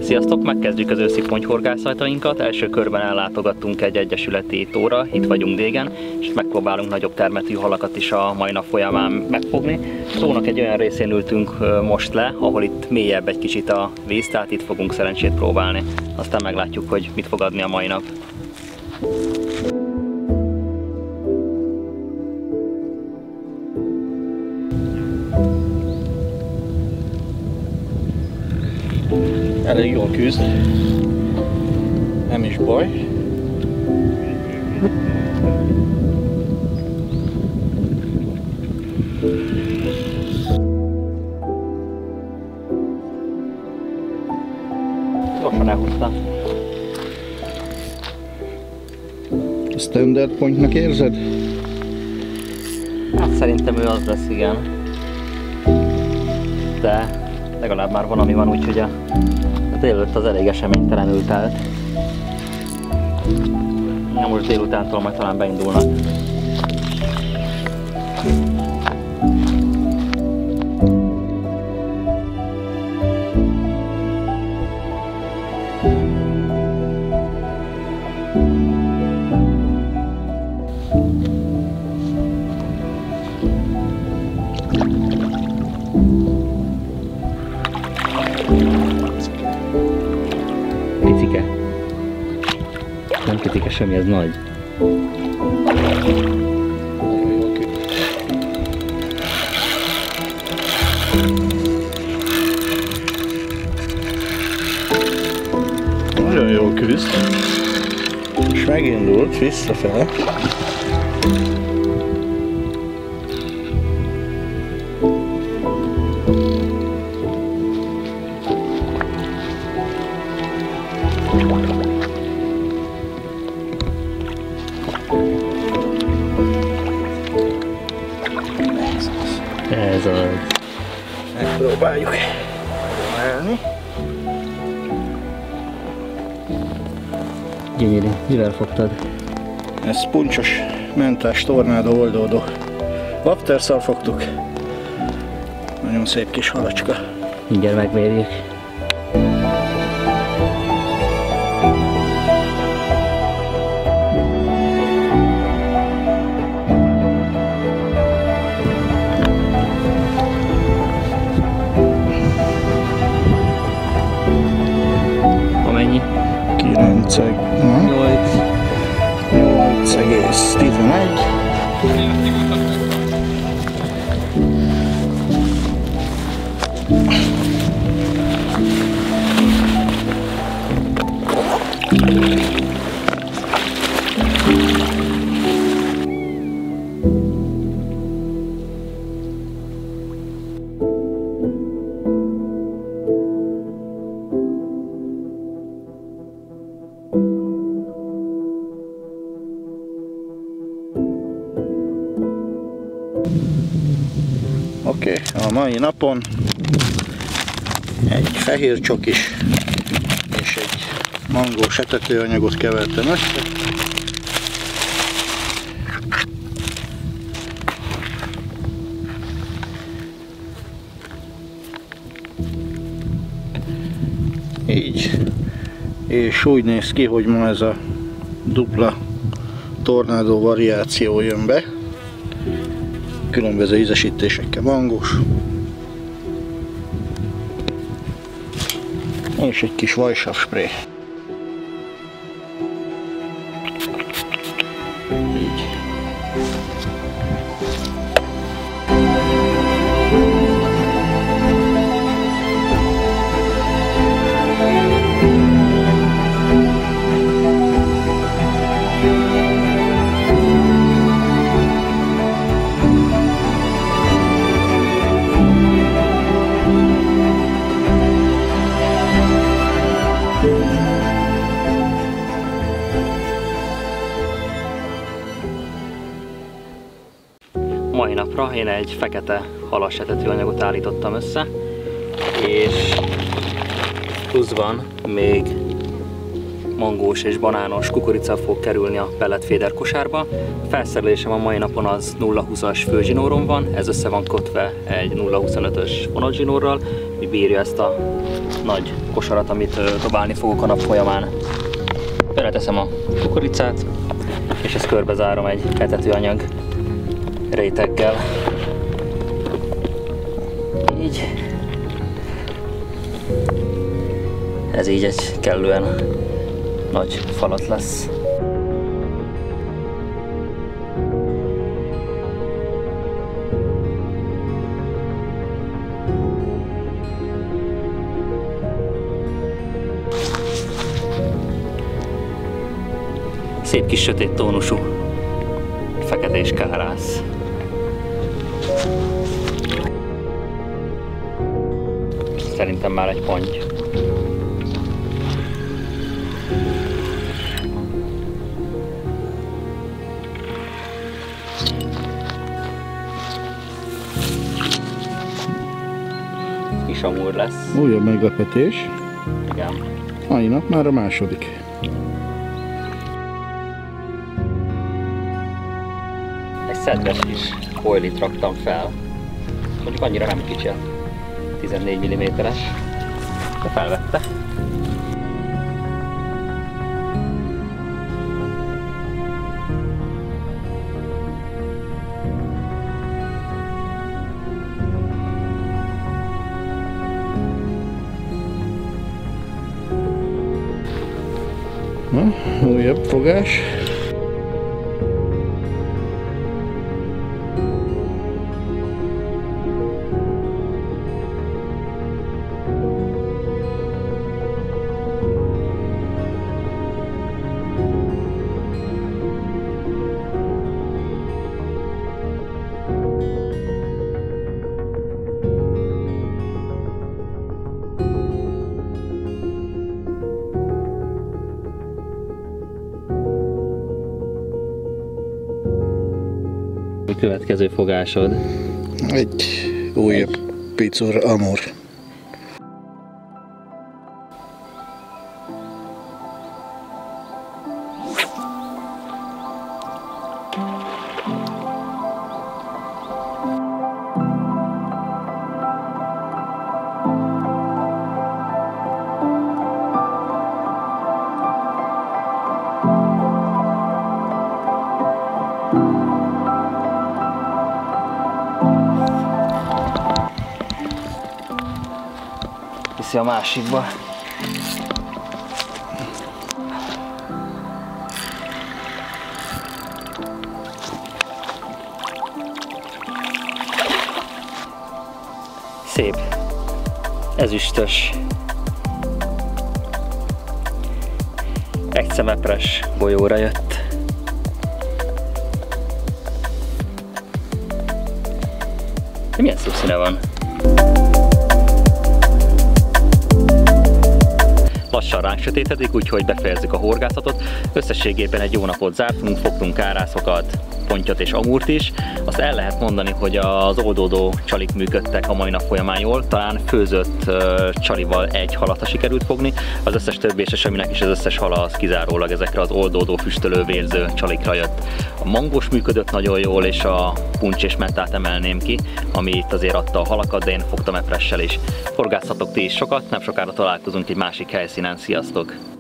Sziasztok! Megkezdjük az őszi pontyhorgászatainkat. Első körben ellátogattunk egy egyesületi tóra, itt vagyunk Dégen, és megpróbálunk nagyobb termetű halakat is a mai nap folyamán megfogni. A tónak egy olyan részén ültünk most le, ahol itt mélyebb egy kicsit a víz, tehát itt fogunk szerencsét próbálni. Aztán meglátjuk, hogy mit fog adni a mai nap. Elég jól küzd, nem is baj. Gyorsan elhúzta. Standard pointnak érzed? Hát szerintem ő az lesz, igen. De legalább már valami van, úgyhogy a délelőtt az elég eseménytelenül telt. Ja, most délutántól majd talán beindulnak. Picike. Nem picike semmi, ez nagy. Nagyon jól küzd. És megindult visszafele. Ez az. Megpróbáljuk emelni. Gyönyörű. Mivel fogtad? Ez puncsos, mentás, tornádó, oldódó. Wapterszal fogtuk. Nagyon szép kis halacska. Mindjárt megmérjük. Amennyi? 8,11. Oké, a mai napon egy fehér csokis és egy mangós etetőanyagot kevertem össze. Így. És úgy néz ki, hogy ma ez a dupla tornádó variáció jön be. Különböző ízesítésekkel, mangós. És egy kis vajsav spré. Így. Mai napra én egy fekete halas etetőanyagot állítottam össze, és pluszban még mangós és banános kukorica fog kerülni a pelletféder kosárba. A felszerelésem a mai napon az 0,20-as főzsinórom van, ez össze van kötve egy 0,25-ös fonotzsinórral, hogy bírja ezt a nagy kosarat, amit dobálni fogok a nap folyamán. Beleteszem a kukoricát, és ezt körbezárom egy etetőanyag réteggel. Így. Ez így egy kellően nagy falat lesz. Szép kis sötét tónusú feketés kárász. Szerintem már egy ponty. Kis amúr lesz. Újabb meglepetés. Igen. Mai nap már a második. Egy szedves kis oilit raktam fel. Mondjuk annyira nem kicsi, 14 mm-es, de felvette. Na, újabb fogás. A következő fogásod? Egy újabb picur amúr. Viszi a másikba. Szép, ezüstös, egy szemepres golyóra jött. De milyen szép színe van? Lassan ránk sötétedik, úgyhogy befejezzük a horgászatot. Összességében egy jó napot zártunk, fogtunk kárászokat, pontyot és amúrt is. Azt el lehet mondani, hogy az oldódó csalik működtek a mai nap folyamán jól. Talán főzött csalival egy halat sikerült fogni. Az összes többi és a semminek is az összes hala az kizárólag ezekre az oldódó, füstölő, vérző csalikra jött. A mangós működött nagyon jól, és a puncs és mentát emelném ki, ami itt azért adta a halakat, de én fogtam epressel is. Horgászhatok ti is sokat, nem sokára találkozunk egy másik helyszínen. Sziasztok!